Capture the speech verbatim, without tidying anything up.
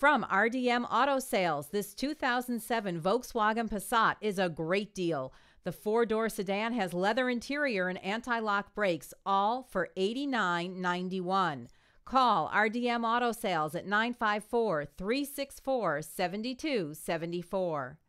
From R D M Auto Sales, this two thousand seven Volkswagen Passat is a great deal. The four-door sedan has leather interior and anti-lock brakes, all for eighty-nine ninety-one. Call R D M Auto Sales at nine five four, three six four, seven two seven four.